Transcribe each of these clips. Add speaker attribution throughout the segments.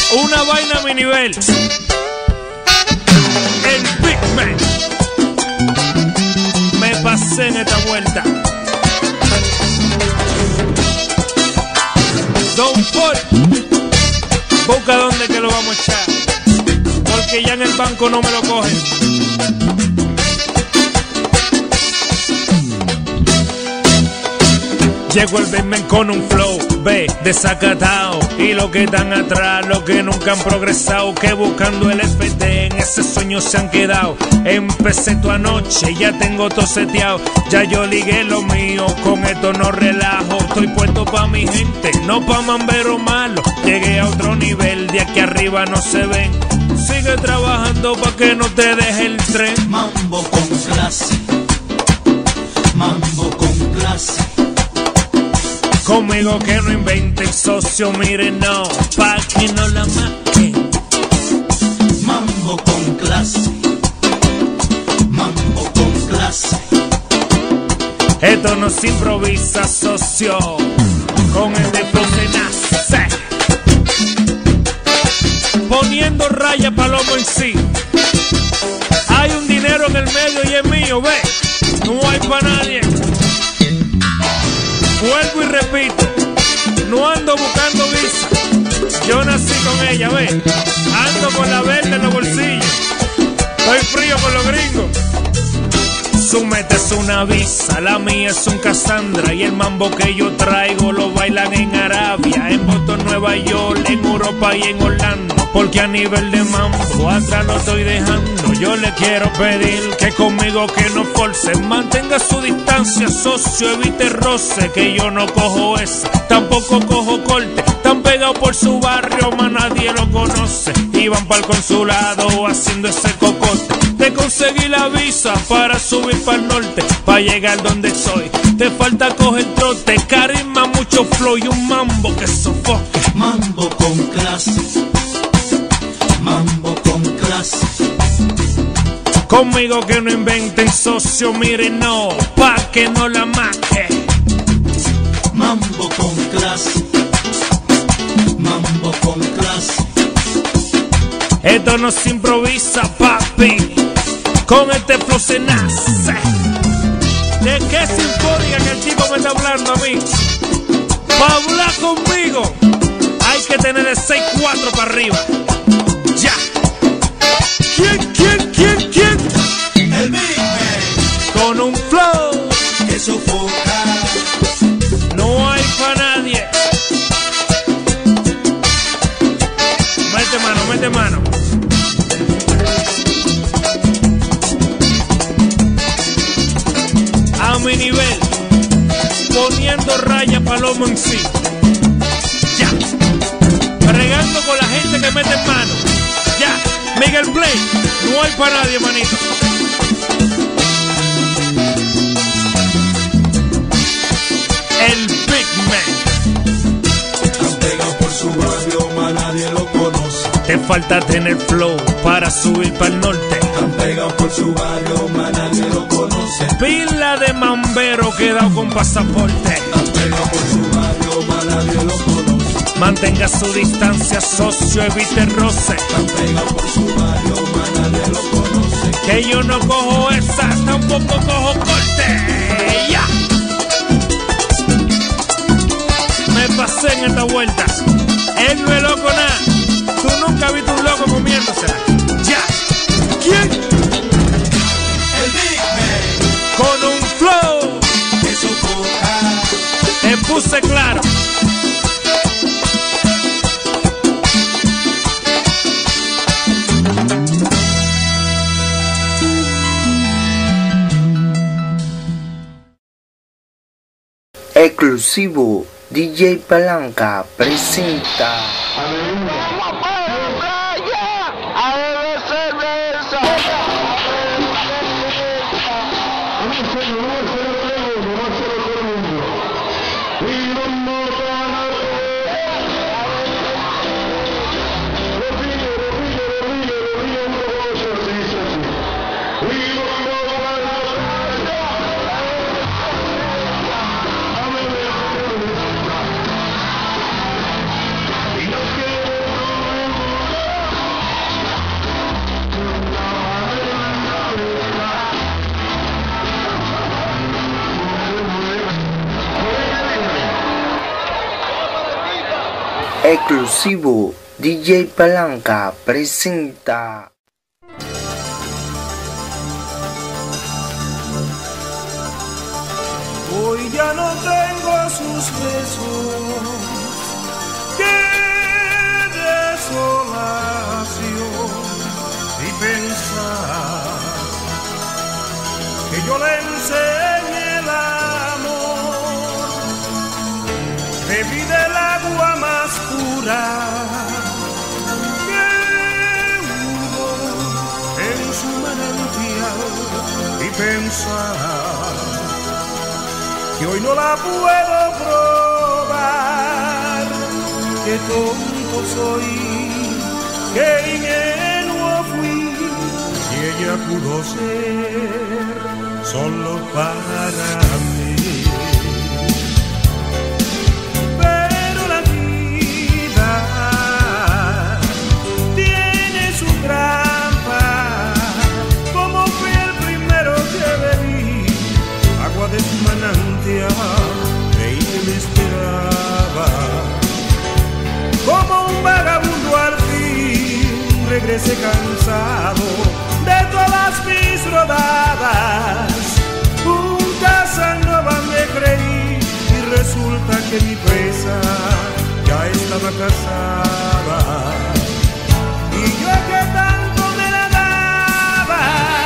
Speaker 1: Una vaina a mi nivel. El Big Man. Me pasé en esta vuelta. Don Paul, busca dónde que lo vamos a echar, porque ya en el banco no me lo cogen. Llegó el Big Man con un flow, ve, desacatado. Y los que están atrás, los que nunca han progresado, que buscando el FT en ese sueño se han quedado. Empecé tu anoche, ya tengo todo seteado. Ya yo ligué lo mío, con esto no relajo. Estoy puesto pa' mi gente, no pa' mambero malo. Llegué a otro nivel, de aquí arriba no se ven. Sigue trabajando pa' que no te deje el tren.
Speaker 2: Mambo con clase, mambo con clase.
Speaker 1: Conmigo que no inventen, socio, miren, no, pa' que no la maquen.
Speaker 2: Mambo con clase, mambo con clase.
Speaker 1: Esto no se improvisa, socio, con el de nace. Poniendo raya palomo en sí. Hay un dinero en el medio y es mío, ve, no hay pa' nadie. Vuelvo y repito, no ando buscando visa. Yo nací con ella, ve. Ando con la verde en los bolsillos. Estoy frío con los gringos. Su meta es una visa, la mía es un Cassandra. Y el mambo que yo traigo lo bailan en Arabia, en Boston, Nueva York, en Europa y en Orlando. Porque a nivel de mambo atrás lo estoy dejando. Yo le quiero pedir que conmigo que no force, mantenga su distancia, socio, evite roce. Que yo no cojo esa, tampoco cojo corte. Tan pegado por su barrio, más nadie lo conoce. Iban para el consulado haciendo ese cocote. Te conseguí la visa para subir para el norte, para llegar donde soy. Te falta coger trote, carisma, mucho flow y un mambo que sofoque.
Speaker 2: Mambo con clase, mambo con clase.
Speaker 1: Conmigo que no inventen, socio, miren, no, pa' que no la maque.
Speaker 2: Mambo con clase, mambo con clase.
Speaker 1: Esto no se improvisa, papi, con este flow se nace. ¿De qué sinfonía que el chico me está hablando a mí? Pa' hablar conmigo hay que tener el 6'4" para arriba. Ya. ¿Quién?
Speaker 2: El Big Man
Speaker 1: Con un flow
Speaker 2: que sofoca.
Speaker 1: no hay pa' nadie. Mete mano. A mi nivel, poniendo raya palomo en sí. Ya. Bregando con la gente que mete mano. Ya. Miguel Play, no hay para nadie, manito. El Big Man.
Speaker 2: Han pegado por su barrio, más nadie lo conoce.
Speaker 1: Te falta tener flow para subir para el norte.
Speaker 2: Han pegado por su barrio, más nadie lo conoce.
Speaker 1: Pila de mambero quedado con pasaporte.
Speaker 2: Han pegado por su barrio, más nadie lo conoce.
Speaker 1: Mantenga su distancia, socio, evite roce.
Speaker 2: Han pegado por su barrio, más nadie lo conoce.
Speaker 1: Que yo no cojo esa, tampoco cojo corte. Ya. Me pasé en esta vuelta. Él no es loco nada. Tú nunca has visto un loco comiéndosela. Ya. ¿Quién?
Speaker 2: El Big Man
Speaker 1: Con un flow
Speaker 2: que sofoca.
Speaker 1: te puse claro.
Speaker 3: Exclusivo DJ Palanca presenta. Exclusivo DJ Palanca presenta.
Speaker 2: Hoy ya no tengo sus besos, qué desolación, y pensar que yo le enseñé el amor, bebí del agua más pura que hubo en su manantial, y pensar que hoy no la puedo probar, que tonto soy, que ingenuo fui, si ella pudo ser solo para mí. Pero la vida tiene su trampa, como fui el primero que bebí agua de su manantial, creí que me esperaba. Como un vagabundo al fin regresé cansado de todas mis rodadas. Un Casanova me creí y resulta que mi presa ya estaba casada. Y yo que tanto me la daba.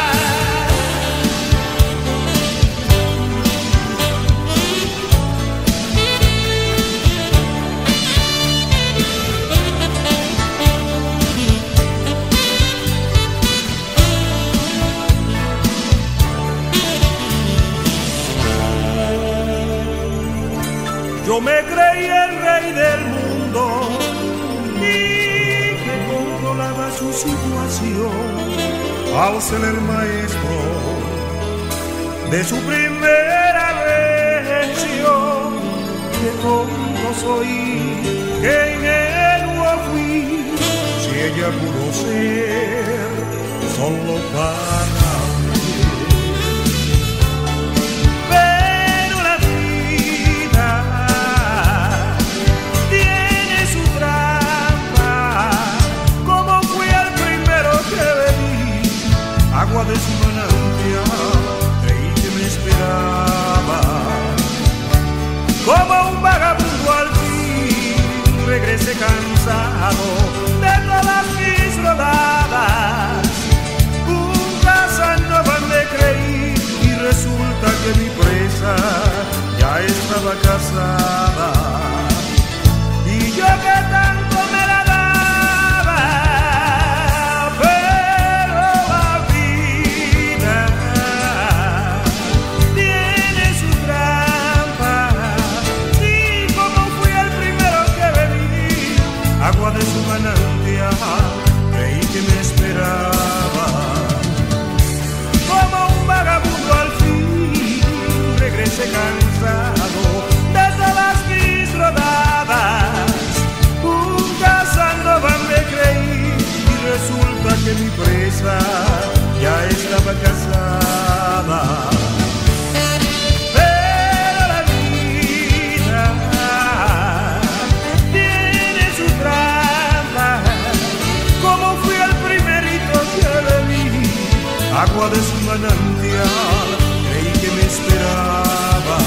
Speaker 2: Yo me creí el rey del mundo y que controlaba su situación al ser el maestro de su primera lección. Que tonto soy, que ingenuo fui, si ella pudo ser solo para mí. Pero la vida tiene su trampa, como fui el primero que bebí agua de su manantial, creí que me esperaba. Como un vagabundo al fin regresé cansado de todas mis rodadas. Un Casanova me creí y resulta que mi presa ya estaba casada. Y yo que tanto me la daba, pero la vida tiene su trampa. Sí, como fui el primero que bebí agua de su manantial, creí que me esperaba. Como un vagabundo al fin regresé cansado de todas mis rodadas. Un Casanova me creí y resulta que mi presa ya estaba casada. Pero la vida tiene su trampa, como fui el primerito que bebí agua de su manantial, creí que me esperaba.